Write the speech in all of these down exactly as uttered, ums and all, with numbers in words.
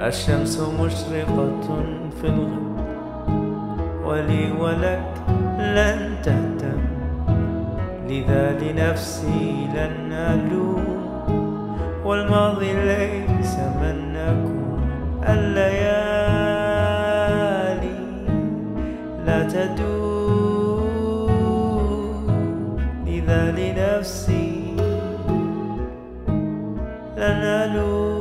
الشمس مشرقة في الغد، ولي ولك لن تهتم، لذا لنفسي لن ألوم، والماضي ليس من نكون، الليالي لا تدوم، لذا لنفسي لن ألوم.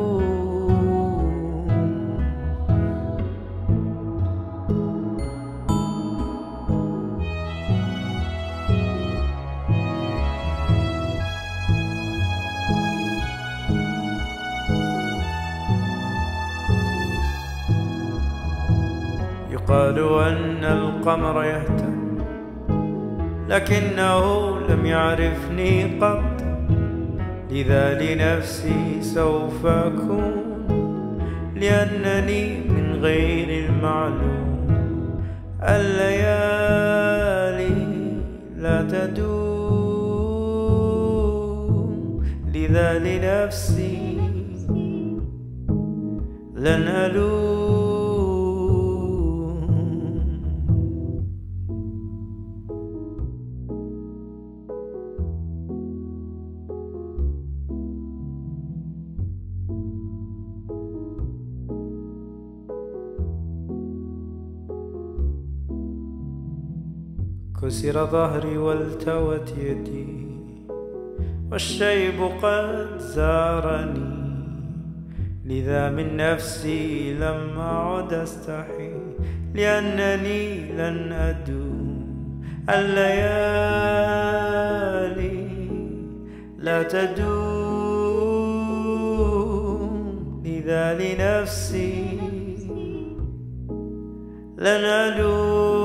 يقال أن القمر يهتم، لكنه لم يعرفني قط، لذا لنفسي سوف أكون، لأنني من غير المعلوم، الليالي لا تدوم، لذا لنفسي لن ألوم. كسر ظهري والتوت يدي، والشيب قد زارني، لذا من نفسي لم أعد أستحي، لأنني لن أدوم، الليالي لا تدوم، لذا لنفسي لن ألوم.